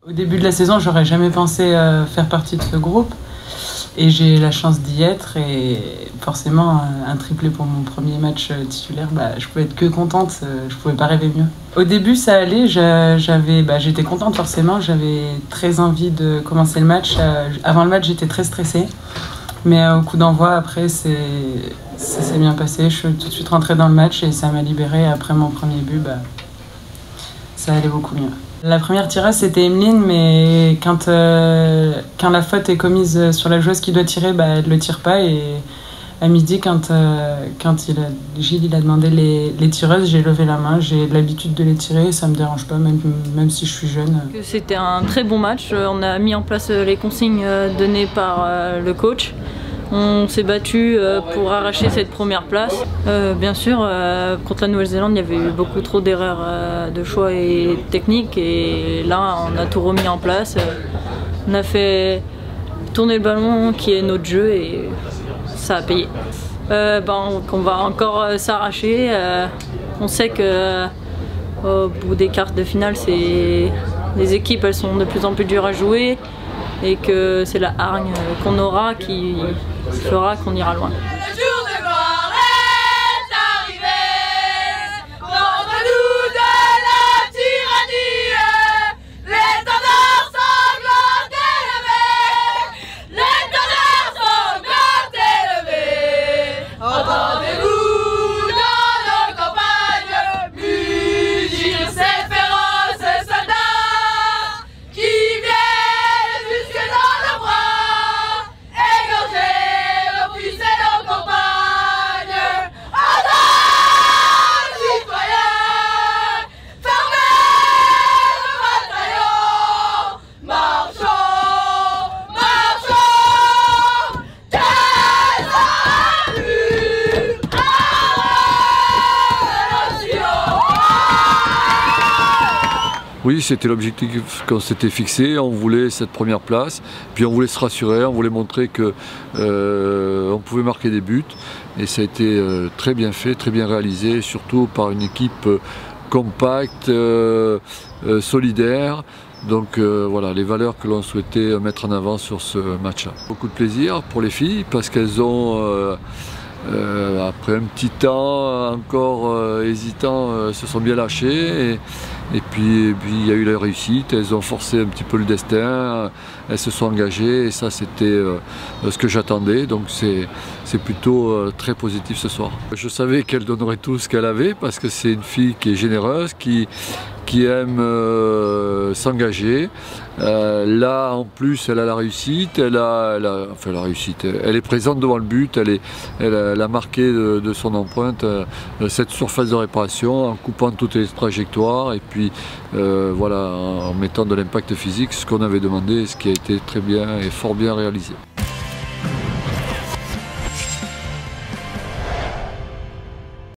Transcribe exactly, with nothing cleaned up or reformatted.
Au début de la saison, j'aurais jamais pensé euh, faire partie de ce groupe. Et j'ai la chance d'y être et forcément un triplé pour mon premier match titulaire, bah, je pouvais être que contente, je pouvais pas rêver mieux. Au début ça allait, j'avais, bah, j'étais contente forcément, j'avais très envie de commencer le match. Avant le match j'étais très stressée, mais au coup d'envoi après ça s'est bien passé, je suis tout de suite rentrée dans le match et ça m'a libérée. Après mon premier but, bah, ça allait beaucoup mieux. La première tireuse c'était Emeline, mais quand, euh, quand la faute est commise sur la joueuse qui doit tirer, bah, elle ne le tire pas. Et à midi, quand, euh, quand il a, Gilles il a demandé les, les tireuses, j'ai levé la main, j'ai l'habitude de les tirer, ça ne me dérange pas, même, même si je suis jeune. C'était un très bon match, on a mis en place les consignes données par le coach. On s'est battu pour arracher cette première place. Euh, bien sûr, euh, contre la Nouvelle-Zélande, il y avait eu beaucoup trop d'erreurs euh, de choix et techniques. Et là, on a tout remis en place. On a fait tourner le ballon, qui est notre jeu, et ça a payé. Euh, ben, on va encore euh, s'arracher. Euh, on sait que euh, au bout des quarts de finale, les équipes elles sont de plus en plus dures à jouer. Et que c'est la hargne qu'on aura qui fera qu'on ira loin. Le jour de gloire est arrivé, contre nous de la tyrannie, l'étendard sanglant élevé, l'étendard sanglant élevé. Entendez-vous dans nos campagnes mugir ces féroces soldats qui viennent Oui, c'était l'objectif qu'on s'était fixé, on voulait cette première place, puis on voulait se rassurer, on voulait montrer qu'on euh, pouvait marquer des buts, et ça a été euh, très bien fait, très bien réalisé, surtout par une équipe euh, compacte, euh, euh, solidaire. Donc euh, voilà, les valeurs que l'on souhaitait mettre en avant sur ce match-là. Beaucoup de plaisir pour les filles, parce qu'elles ont... Euh, Euh, après un petit temps encore euh, hésitant, euh, se sont bien lâchées et, et puis il y a eu la réussite, elles ont forcé un petit peu le destin, elles se sont engagées et ça c'était euh, ce que j'attendais, donc c'est plutôt euh, très positif ce soir. Je savais qu'elle donnerait tout ce qu'elle avait parce que c'est une fille qui est généreuse, qui, qui aime euh, s'engager. Euh, là en plus elle a la réussite, elle a, elle a, enfin la réussite, elle est présente devant le but, elle, est, elle, a, elle a marqué de, de son empreinte euh, cette surface de réparation en coupant toutes les trajectoires et puis euh, voilà, en mettant de l'impact physique, ce qu'on avait demandé et ce qui a été très bien et fort bien réalisé.